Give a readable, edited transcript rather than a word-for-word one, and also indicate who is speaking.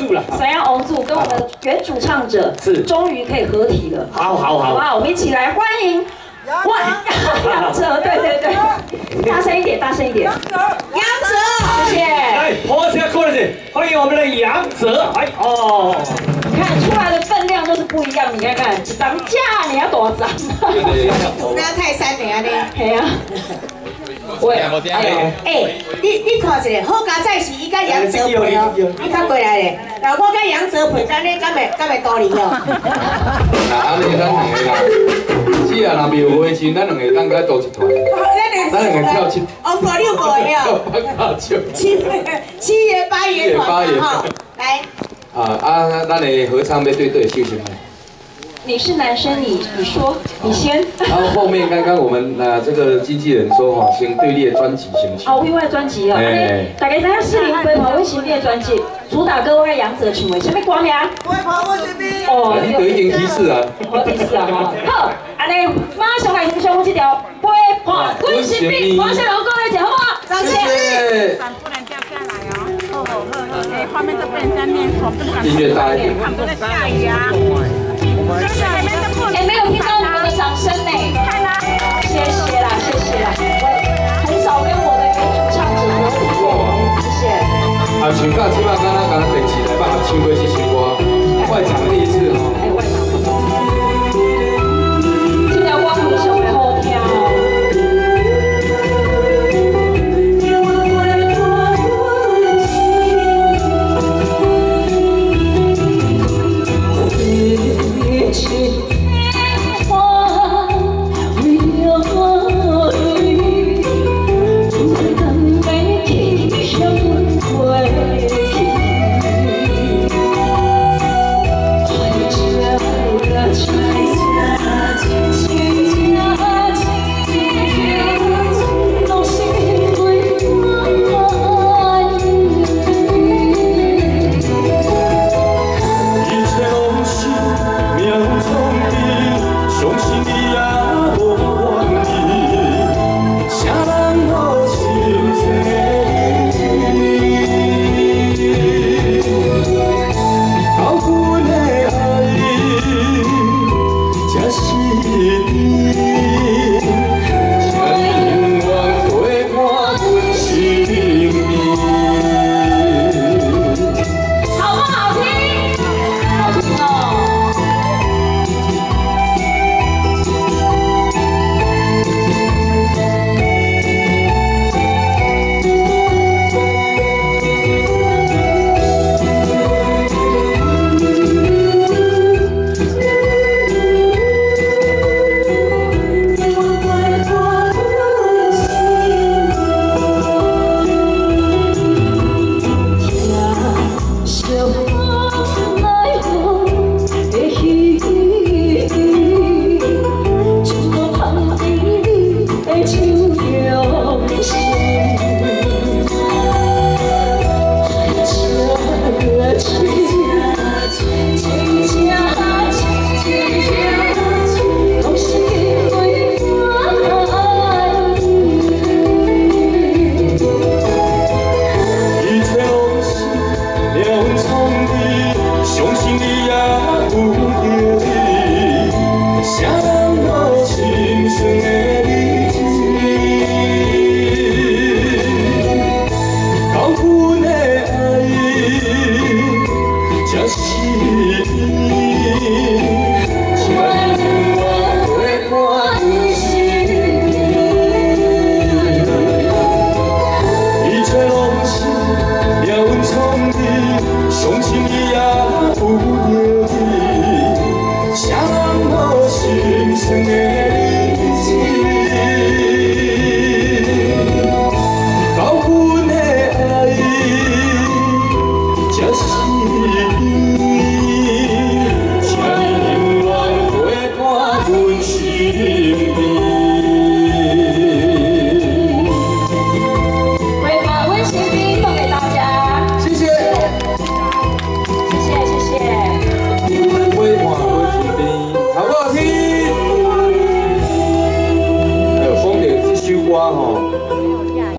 Speaker 1: 柱了。
Speaker 2: 闪耀欧柱跟我们的原主唱者
Speaker 1: 是
Speaker 2: 终于可以合体了。
Speaker 1: 好，
Speaker 2: 好不好？我们一起来欢迎杨哲，对，大声一点，大声一点。杨哲，谢谢。
Speaker 1: 来，火车过来去，欢迎我们的杨哲。哎哦，
Speaker 2: 你看出来的分量都是不一样，你看看，涨价你要多涨？
Speaker 3: 不要太山的啊你。
Speaker 2: 系啊。喂，
Speaker 3: 你看一下，好佳仔是伊甲杨哲配哦，你较过来咧。然后我甲杨哲配，咱咧敢会多哩哦。
Speaker 4: 安尼咱两个啦，是啊，若庙会时，咱两个当甲组一团，咱两个跳7，
Speaker 3: 哦，5、6个哟。7月、8月团哈，来。
Speaker 4: 咱的合唱要对秀什么？
Speaker 2: 你是男生，你说，你先。
Speaker 4: 然后后面刚刚我们这个经纪人说哈，先对列专辑先去。
Speaker 2: 哦，另外专辑哦，大家知影四零飞跑为新列专辑，主打歌我杨哲唱的，什么歌名？飞跑我这边。哦，
Speaker 4: 你得已经提示啊。
Speaker 2: 我提示啊哈。好，安尼马上来欣赏这条飞跑滚新兵，马上老公来讲好不好？张姐。
Speaker 5: 不能掉下来哦。哎，画面这边在念口，
Speaker 4: 音乐大一点。
Speaker 5: 看不到下雨啊。
Speaker 2: 没有听到你们的掌声呢，看啦，谢谢啦，谢谢啦，我很少跟我的原主唱者合体过，谢谢。
Speaker 4: 唱到起码刚刚电视台帮我唱过这首歌，外场第一次哦。
Speaker 2: 这条歌非常的好听哦。